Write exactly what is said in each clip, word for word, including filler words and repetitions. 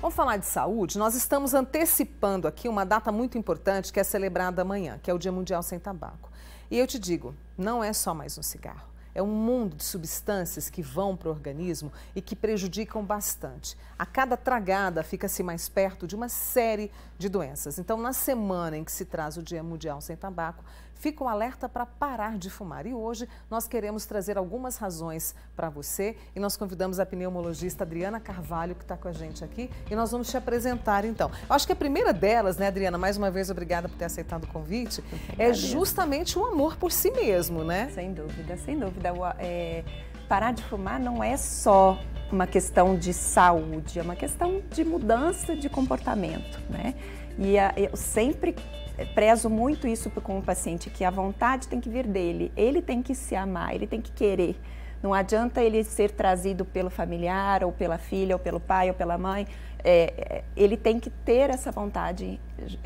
Vamos falar de saúde? Nós estamos antecipando aqui uma data muito importante que é celebrada amanhã, que é o Dia Mundial Sem Tabaco. E eu te digo, não é só mais um cigarro. É um mundo de substâncias que vão para o organismo e que prejudicam bastante. A cada tragada fica-se mais perto de uma série de doenças. Então, na semana em que se traz o Dia Mundial Sem Tabaco, fica um alerta para parar de fumar. E hoje nós queremos trazer algumas razões para você e nós convidamos a pneumologista Adriana Carvalho, que está com a gente aqui, e nós vamos te apresentar então. Eu acho que a primeira delas, né, Adriana, mais uma vez obrigada por ter aceitado o convite, é justamente o amor por si mesmo, né? Sem dúvida, sem dúvida. É, parar de fumar não é só uma questão de saúde, é uma questão de mudança de comportamento, né? E a, eu sempre prezo muito isso com o paciente, que a vontade tem que vir dele, ele tem que se amar, ele tem que querer. Não adianta ele ser trazido pelo familiar, ou pela filha, ou pelo pai, ou pela mãe, é, ele tem que ter essa vontade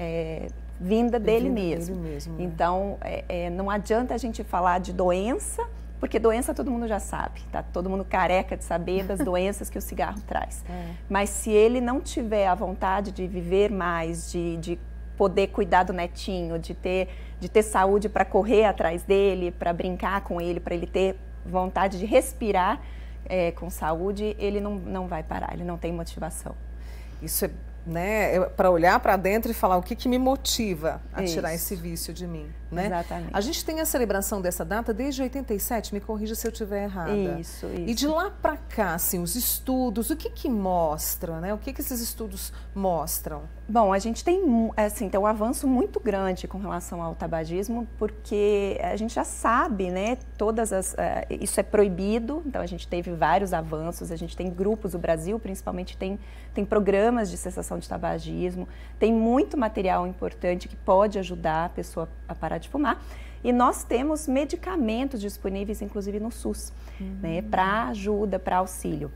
é, vinda dele Vinda mesmo. dele mesmo, né? Então, é, é, não adianta a gente falar de doença, porque doença todo mundo já sabe, tá? Todo mundo careca de saber das doenças que o cigarro traz. É. Mas se ele não tiver a vontade de viver mais, de, de poder cuidar do netinho, de ter, de ter saúde para correr atrás dele, para brincar com ele, para ele ter vontade de respirar é, com saúde, ele não, não vai parar, ele não tem motivação. Isso é, né, para olhar para dentro e falar o que, que me motiva a Isso. tirar esse vício de mim, né? Exatamente. A gente tem a celebração dessa data desde oitenta e sete, me corrija se eu estiver errada. Isso, isso. E de lá para cá, assim, os estudos, o que que mostra, né? O que que esses estudos mostram? Bom, a gente tem, assim, tem um avanço muito grande com relação ao tabagismo, porque a gente já sabe, né, todas as, uh, isso é proibido, então a gente teve vários avanços, a gente tem grupos, o Brasil principalmente tem, tem programas de cessação de tabagismo, tem muito material importante que pode ajudar a pessoa a parar de fumar. E nós temos medicamentos disponíveis, inclusive no SUS, uhum. né, para ajuda, para auxílio.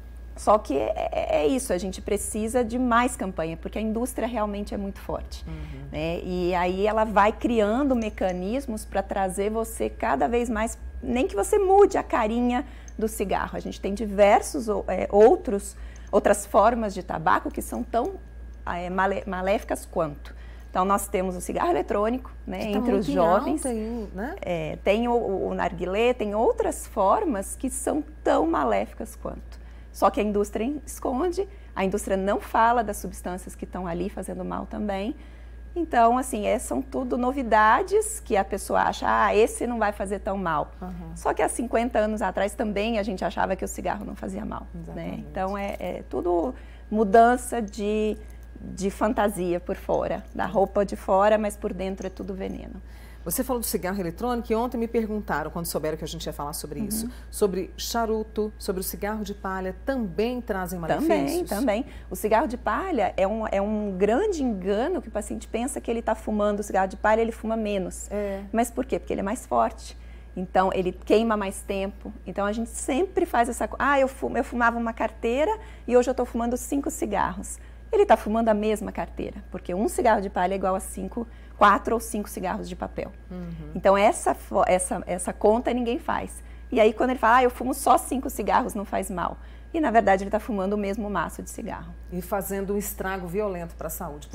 Só que é, é isso, a gente precisa de mais campanha, porque a indústria realmente é muito forte. Uhum. Né? E aí ela vai criando mecanismos para trazer você cada vez mais, nem que você mude a carinha do cigarro. A gente tem diversos é, outros, outras formas de tabaco que são tão é, maléficas quanto. Então, nós temos o cigarro eletrônico, né, que entre tá os jovens, alta, né? é, tem o, o narguilé, tem outras formas que são tão maléficas quanto. Só que a indústria esconde, a indústria não fala das substâncias que estão ali fazendo mal também. Então, assim, é, são tudo novidades que a pessoa acha, ah, esse não vai fazer tão mal. Uhum. Só que há cinquenta anos atrás também a gente achava que o cigarro não fazia mal. Né? Então, é, é tudo mudança de... de fantasia por fora, da roupa de fora, mas por dentro é tudo veneno. Você falou do cigarro eletrônico e ontem me perguntaram, quando souberam que a gente ia falar sobre uhum. isso, sobre charuto, sobre o cigarro de palha, também trazem malefícios? Também, também. O cigarro de palha é um, é um grande engano que o paciente pensa que ele está fumando o cigarro de palha, ele fuma menos. É. Mas por quê? Porque ele é mais forte. Então, ele queima mais tempo. Então, a gente sempre faz essa coisa. Ah, eu, fumo, eu fumava uma carteira e hoje eu estou fumando cinco cigarros. Ele está fumando a mesma carteira, porque um cigarro de palha é igual a cinco, quatro ou cinco cigarros de papel. Uhum. Então, essa, essa, essa conta ninguém faz. E aí, quando ele fala, ah, eu fumo só cinco cigarros, não faz mal. E, na verdade, ele está fumando o mesmo maço de cigarro. E fazendo um estrago violento para a saúde.